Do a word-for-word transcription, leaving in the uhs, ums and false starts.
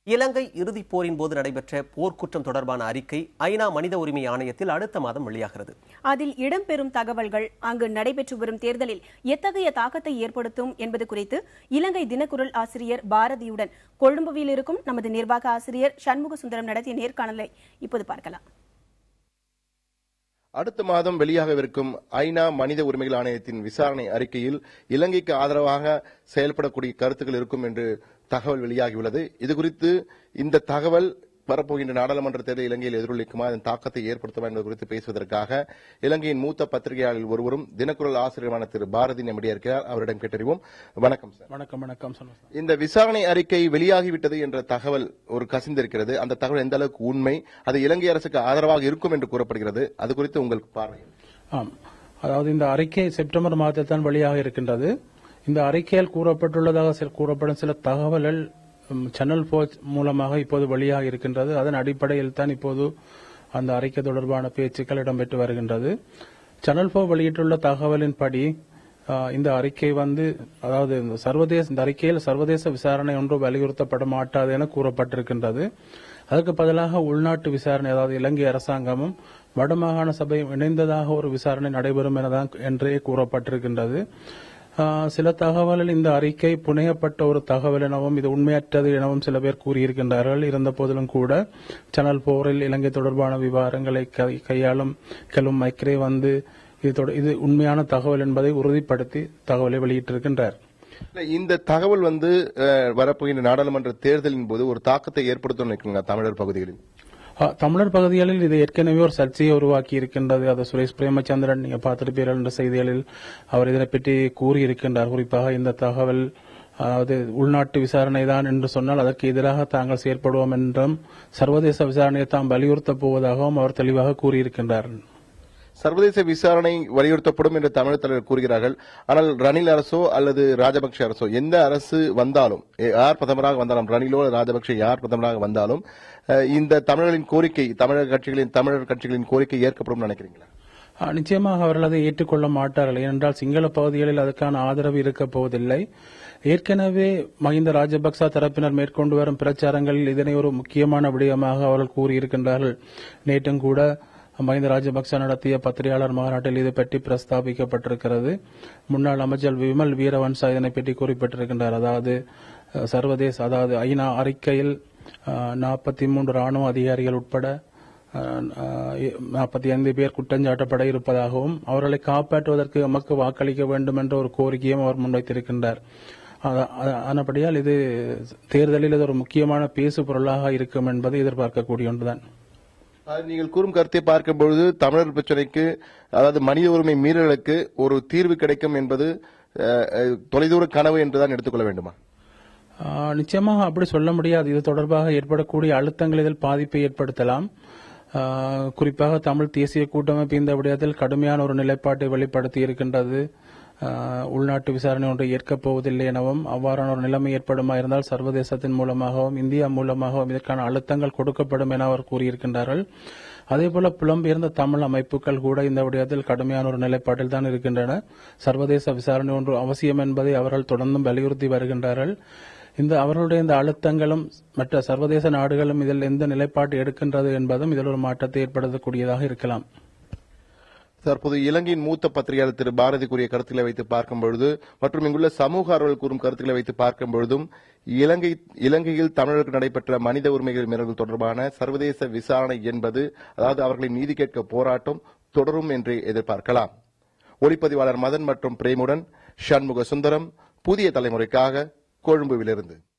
இலங்கை இறுதிப் போரின் போது நடைபெற்ற போர்க்குற்றம் தொடர்பான அறிக்கை ஐநா மனித உரிமை ஆணையத்தில் அடுத்த மாதம் வெளியாகிறது. அதில் இடம்பெறும் தகவல்கள் அங்கு நடைபெற்று வரும் தேர்தலில் எத்தகைய தாக்கத்தை ஏற்படுத்தும் என்பது குறித்து இலங்கை தினக்குரல் ஆசிரியர் பாரதியுடன் கொழும்புவில் இருக்கும் நமது நிர்வாக ஆசிரியர் சண்முக சுந்தரம் நடத்திய நேர்காணலை இப்போது பார்க்கலாம். அடுத்த மாதம் வெளியாகவிருக்கும் ஐநா மனித உரிமைகள் ஆணையத்தின் விசாரணை அறிக்கையில் இலங்கைக்கு ஆதரவாக செயல்படக்கூடிய கருத்துக்கள் இருக்கும் என்று தகவல் வெளியாகியுள்ளது. இதுகுறித்து இந்த தகவல் வரப்போகின்ற நாடாளுமன்ற தேர்தல் இலங்கையில் எதிரொலிக்குமா அதன் தாக்கத்தை ஏற்படுத்துமா என்பது குறித்து பேசுவதற்காக இலங்கையின் மூத்த பத்திரிகையாளர் ஒருவரும் தினக்குரல் ஆசிரியரான திரு பாரதி நம்முடைய இருக்கிறார். அவரிடம் கேட்டறிவோம். வணக்கம் சார். வணக்கம். வணக்கம். இந்த விசாரணை அறிக்கை வெளியாகிவிட்டது என்ற தகவல் ஒரு கசிந்திருக்கிறது. அந்த தகவல் எந்த அளவுக்கு உண்மை, அது இலங்கை அரசுக்கு ஆதரவாக இருக்கும் என்று கூறப்படுகிறது. அது குறித்து உங்களுக்கு பார்வை? ஆம், அதாவது இந்த அறிக்கை செப்டம்பர் மாதத்தில் தான் வெளியாக இருக்கின்றது. இந்த அறிக்கையில் கூறப்பட்டுள்ளதாக கூறப்படும் சில தகவல்கள் சேனல் போர் மூலமாக இப்போது வெளியாக இருக்கின்றது. அதன் அடிப்படையில் தான் இப்போது அந்த அறிக்கை தொடர்பான பேச்சுக்கள் இடம்பெற்று வருகின்றது. சேனல் போர் வெளியிட்டுள்ள தகவலின்படி இந்த அறிக்கை வந்து அதாவது சர்வதேச இந்த அறிக்கையில் சர்வதேச விசாரணை ஒன்று வலியுறுத்தப்பட மாட்டாது என கூறப்பட்டிருக்கின்றது. அதற்கு பதிலாக உள்நாட்டு விசாரணை, அதாவது இலங்கை அரசாங்கமும் வடமாகாண சபையும் இணைந்ததாக ஒரு விசாரணை நடைபெறும் எனதான் என்றே கூறப்பட்டிருக்கின்றது. சில தகவலில் இந்த அறிக்கை புனையப்பட்ட ஒரு தகவல் எனவும் இது உண்மையற்றது எனவும் சில பேர் கூறியிருக்கின்றார்கள். இருந்த போதிலும் கூட சேனல் போரில் இலங்கை தொடர்பான விவகாரங்களை கையாளும் கெலும் மைக்ரே வந்து இது உண்மையான தகவல் என்பதை உறுதிப்படுத்தி தகவலை வெளியிட்டிருக்கின்றார். இந்த தகவல் வந்து வரப்போகின்ற நாடாளுமன்ற தேர்தலின் போது ஒரு தாக்கத்தை ஏற்படுத்தும் நினைக்கிறீங்க தமிழர் பகுதிகளில்? தமிழர் பகுதிகளில் இது ஏற்கனவே ஒரு சர்ச்சையை உருவாக்கி இருக்கின்றது. அது சுரேஷ் பிரேமச்சந்திரன் நீங்க பார்த்திருப்பீர்கள் என்ற செய்திகளில் அவர் இதனை பற்றி கூறியிருக்கின்றார். குறிப்பாக இந்த தகவல் அதாவது உள்நாட்டு விசாரணை தான் என்று சொன்னால் அதற்கு எதிராக தாங்கள் செயற்படுவோம் என்றும் சர்வதேச விசாரணையை தாம் வலியுறுத்தப் போவதாகவும் அவர் தெளிவாக கூறியிருக்கின்றார். சர்வதேச விசாரணை வலியுறுத்தப்படும் என்று தமிழ் தலைவர் கூறுகிறார்கள். ஆனால் ரணில் அரசோ அல்லது ராஜபக்ஷ அரசோ எந்த அரசு வந்தாலும், யார் பிரதமராக வந்தாலும், ரணிலோ ராஜபக்ஷ யார் பிரதமராக வந்தாலும் இந்த தமிழர்களின் கோரிக்கை, தமிழக கட்சிகளின் தமிழர் கட்சிகளின் கோரிக்கை ஏற்கப்படும் நினைக்கிறீங்களா? நிச்சயமாக அவர்கள் அதை ஏற்றுக்கொள்ள மாட்டார்கள். ஏனென்றால் சிங்கள பகுதிகளில் அதற்கான ஆதரவு இருக்கப் போவதில்லை. ஏற்கனவே மஹிந்த ராஜபக்ச தரப்பினர் மேற்கொண்டு வரும் பிரச்சாரங்களில் இதனை ஒரு முக்கியமான விடயமாக அவர்கள் கூறியிருக்கின்றார்கள். நேற்றும் கூட மஹிந்த ராஜபக்ச நடத்திய பத்திரிகையாளர் மாநாட்டில் இது பற்றி பிரஸ்தாபிக்கப்பட்டிருக்கிறது. முன்னாள் அமைச்சர் விமல் வீரவன்சா இதனை பற்றி குறிப்பிட்டிருக்கின்றார். அதாவது சர்வதேச அதாவது ஐநா அறிக்கையில் நாற்பத்தி மூன்று ராணுவ அதிகாரிகள் உட்பட நாற்பத்தி ஐந்து பேர் குற்றஞ்சாட்டப்பட இருப்பதாகவும் அவர்களை காப்பாற்றுவதற்கு எமக்கு வாக்களிக்க வேண்டும் என்ற ஒரு கோரிக்கையும் அவர் முன்வைத்திருக்கின்றார். ஆனபடியால் இது தேர்தலில் இது ஒரு முக்கியமான பேசு பொருளாக இருக்கும் என்பதை எதிர்பார்க்கக்கூடிய ஒன்றுதான். நீங்கள் கூறும் கருத்தை பார்க்கும்பொழுது தமிழர் பிரச்சனைக்கு, அதாவது மனித உரிமை மீறலுக்கு ஒரு தீர்வு கிடைக்கும் என்பது தொலைதூர கனவு என்றுதான் எடுத்துக்கொள்ள வேண்டுமா? நிச்சயமாக அப்படி சொல்ல முடியாது. இது தொடர்பாக ஏற்படக்கூடிய அழுத்தங்கள் இதில் பாதிப்பை ஏற்படுத்தலாம். குறிப்பாக தமிழ் தேசிய கூட்டமைப்பு இந்த விடயத்தில் கடுமையான ஒரு நிலைப்பாட்டை வெளிப்படுத்தி இருக்கின்றது. உள்நாட்டு விசாரணை ஒன்றை ஏற்கப் போவதில்லை எனவும் அவ்வாறான ஒரு நிலைமை ஏற்படுமா இருந்தால் சர்வதேசத்தின் மூலமாகவும் இந்தியா மூலமாகவும் இதற்கான அழுத்தங்கள் கொடுக்கப்படும் என அவர் கூறியிருக்கின்றார்கள். அதேபோல புலம்பெயர்ந்த தமிழ் அமைப்புகள் கூட இந்த விடயத்தில் கடுமையான ஒரு நிலைப்பாட்டில் தான் இருக்கின்றன. சர்வதேச விசாரணை ஒன்று அவசியம் என்பதை அவர்கள் தொடர்ந்தும் வலியுறுத்தி வருகின்றார்கள். இந்த அவர்களுடைய இந்த அழுத்தங்களும் மற்ற சர்வதேச நாடுகளும் இதில் எந்த நிலைப்பாடு எடுக்கின்றது என்பதும் இதில் ஒரு மாற்றத்தை ஏற்படுத்தக்கூடியதாக இருக்கலாம். தற்போது இலங்கையின் மூத்த பத்திரிகையாளர் திரு பாரதி கூறிய கருத்துக்களை வைத்து பார்க்கும் பொழுது மற்றும் இங்குள்ள சமூக ஆர்வலர்கள் கூறும் கருத்துக்களை வைத்து பார்க்கும் பொழுதும் இலங்கை இலங்கையில் தமிழர்களுக்கு நடைபெற்ற மனித உரிமைகள் மீறல்கள் தொடர்பான சர்வதேச விசாரணை என்பது, அதாவது அவர்களின் நீதி கேட்க போராட்டம் தொடரும் என்று எதிர்பார்க்கலாம். ஒளிப்பதிவாளர் மதன் மற்றும் பிரேமுடன் சண்முக சுந்தரம், புதிய தலைமுறைக்காக கொழும்புவிலிருந்து.